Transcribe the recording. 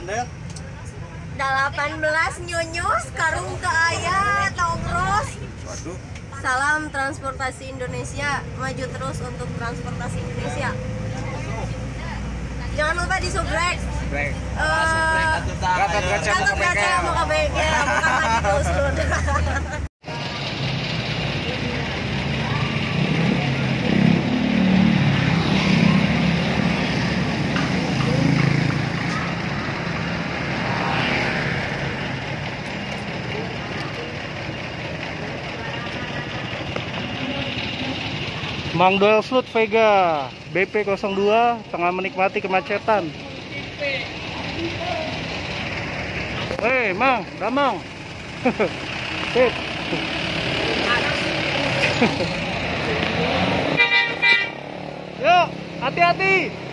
Andel 18 nyunyus karung ke ayah togros. waduh Salam transportasi Indonesia, maju terus untuk transportasi Indonesia. Jangan lupa di subrek. break Gatot kaca mau ke bengkel, bukan lagi terus lu. Mang Doel Slut Vega BP02 tengah menikmati kemacetan. Mang, damang. Sip. Yuk, hati-hati.